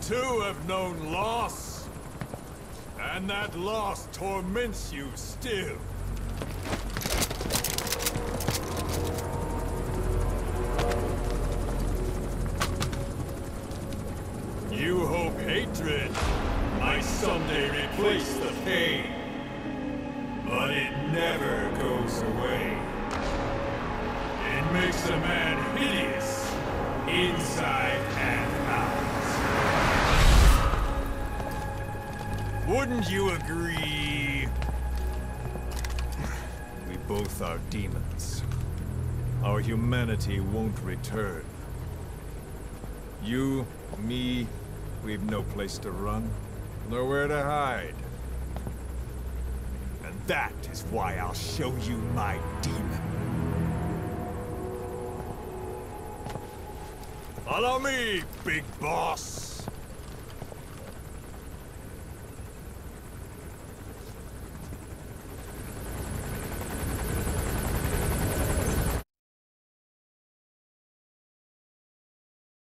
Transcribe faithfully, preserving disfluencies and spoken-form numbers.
too have known loss. And that loss torments you still. You hope hatred might someday replace the pain. But it never goes away. It makes a man hideous, inside and out. Wouldn't you agree? We both are demons. Our humanity won't return. You, me, we've no place to run, nowhere to hide. And that is why I'll show you my demon. Follow me, big boss!